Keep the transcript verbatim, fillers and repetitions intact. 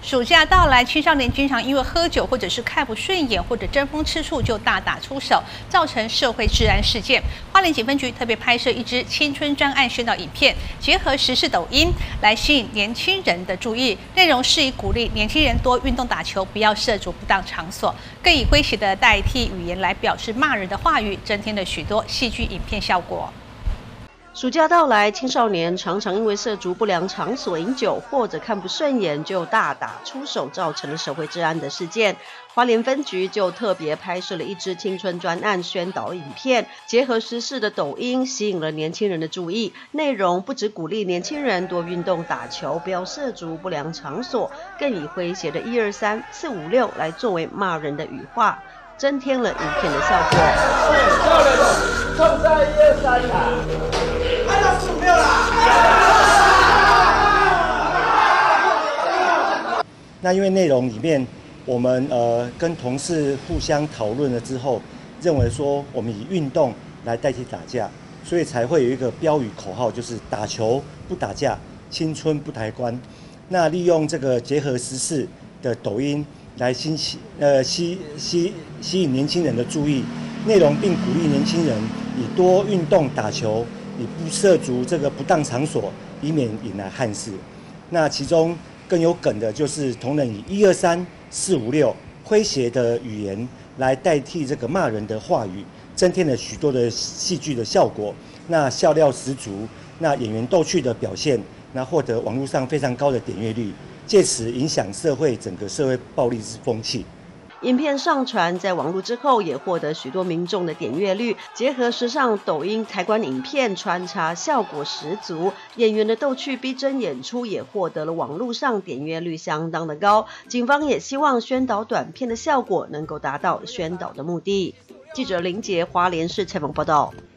暑假到来，青少年经常因为喝酒或者是看不顺眼，或者争风吃醋就大打出手，造成社会治安事件。花莲警分局特别拍摄一支青春专案宣导影片，结合时事抖音来吸引年轻人的注意。内容是以鼓励年轻人多运动打球，不要涉足不当场所，更以诙谐的代替语言来表示骂人的话语，增添了许多戏剧影片效果。 暑假到来，青少年常常因为涉足不良场所饮酒，或者看不顺眼就大打出手，造成了社会治安的事件。花莲分局就特别拍摄了一支青春专案宣导影片，结合时事的抖音，吸引了年轻人的注意。内容不只鼓励年轻人多运动打球，不要涉足不良场所，更以诙谐的一二三四五六来作为骂人的语话，增添了影片的效果。漂亮的，冲在一二三啦！ 没有啦。 那因为内容里面，我们呃跟同事互相讨论了之后，认为说我们以运动来代替打架，所以才会有一个标语口号，就是打球不打架，青春不抬棺。那利用这个结合时事的抖音来吸吸呃吸吸吸引年轻人的注意，内容并鼓励年轻人以多运动打球。 以不涉足这个不当场所，以免引来憾事。那其中更有梗的就是同仁以一二三四五六诙谐的语言来代替这个骂人的话语，增添了许多的戏剧的效果。那笑料十足，那演员逗趣的表现，那获得网络上非常高的点阅率，借此影响社会整个社会暴力之风气。 影片上传在网络之后，也获得许多民众的点阅率。结合时尚抖音抬棺影片穿插，效果十足。演员的逗趣逼真演出也获得了网络上点阅率相当的高。警方也希望宣导短片的效果能够达到宣导的目的。记者林杰花莲市采访报道。